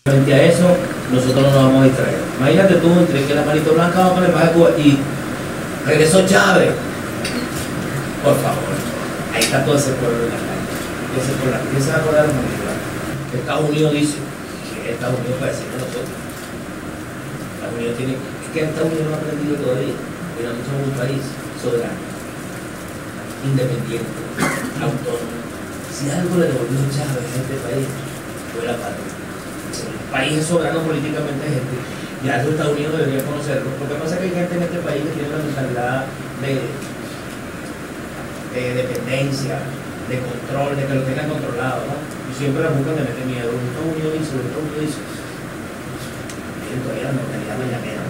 Frente a eso, nosotros no nos vamos a distraer. Imagínate tú, entre que la manito blanca va con el baja de Cuba y regresó Chávez. Por favor, ahí está todo ese pueblo en la calle. Ese pueblo, ¿qué se va a acordar de manito blanca? Estados Unidos dice que Estados Unidos puede decir de nosotros. Estados Unidos tiene, es que Estados Unidos no ha aprendido todavía, pero nosotros somos un país soberano, independiente, autónomo. Si algo le devolvió Chávez a este país, fue la patria. El país es soberano políticamente, gente. Ya los Estados Unidos deberían conocerlo. Lo que pasa es que hay gente en este país que tiene una mentalidad de dependencia, de control, de que lo tengan controlado, ¿no? Y siempre la buscan de meter miedo. Los Estados Unidos dicen, los Estados Unidos dicen. Miren todavía la mentalidad mañanera.